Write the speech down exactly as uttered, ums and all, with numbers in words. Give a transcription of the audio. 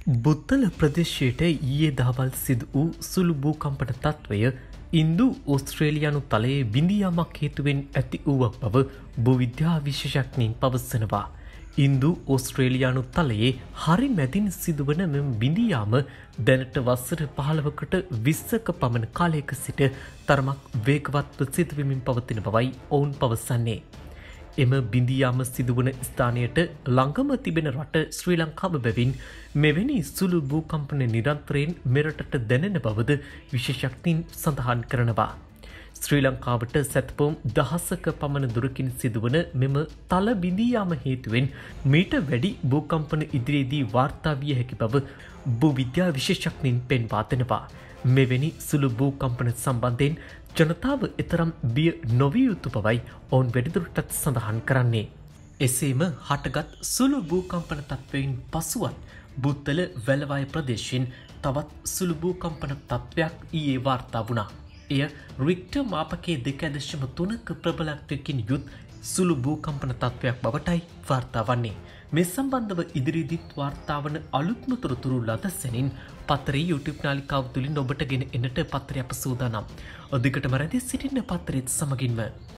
බුත්තල ප්‍රදේශයට ඊයේ දහවල් සිදු වූ සුළු භූකම්පන තත්ත්වය ඉන්දු ඕස්ට්‍රේලියානු තලයේ බිඳියාමක් හේතුවෙන් ඇති වූවක් බව භූවිද්‍යා විශේෂඥයින් පවසනවා. ඉන්දු ඕස්ට්‍රේලියානු තලයේ හරි මැදින් සිදුවන මෙම බිඳියාම දැනට වසර පහළවකට විස්සක පමණ කාලයක සිට තරමක් වේගවත්ව සිදුවෙමින් පවතින බවයි ඔවුන් පවසන්නේ. එම බිඳියාම සිදුවන ස්ථානයට ළඟම තිබෙන රට ශ්‍රී ලංකාව බැවින් මෙවැනි සුළු භූකම්පන නිරන්තරයෙන් මෙරටට දැනෙන බවද විශේෂඥයින් සඳහන් කරනවා. ශ්‍රී ලංකාවට සැතපුම් දහසක පමණ දුරකින් සිදුවන මෙම තල බිඳියාම හේතුවෙන් මීට වැඩි භූකම්පන ඉදිරියේදී වාර්තා විය හැකි බව භූවිද්‍යා විශේෂඥයින් පෙන්වා දෙනවා. මෙවැනි සුළු භූකම්පන සම්බන්ධයෙන් ජනතාව එතරම් බිය නොවිය යුතු බවයි ඔවුන් වැඩිදුරටත් සඳහන් කරන්නේ. එසේම හටගත් සුළු භූකම්පන තත්ත්වයෙන් පසුවත් බුත්තල වැලවාය ප්‍රදේශයෙන් තවත් සුළු භූකම්පන තත්ත්වයක් ඊයේ වාර්තා වුණා. එය රික්ටර් මාපකයේ දෙක දශම තුනක ප්‍රබලත්වයකින් යුත් සුළු භූකම්පන තත්ත්වයක් බවටයි වාර්තා වන්නේ. මේ සම්බන්ධව ඉදිරියේදීත් වාර්තා වන අලුත්ම තොරතුරු ලදසැනින් පත්තරේ YouTube නාලිකාව තුලින් ඔබට ගෙන එන්නට පත්තරය අප සූදානම්. අධිකටම රැඳී සිටින්න පත්තරෙත් සමගින්ම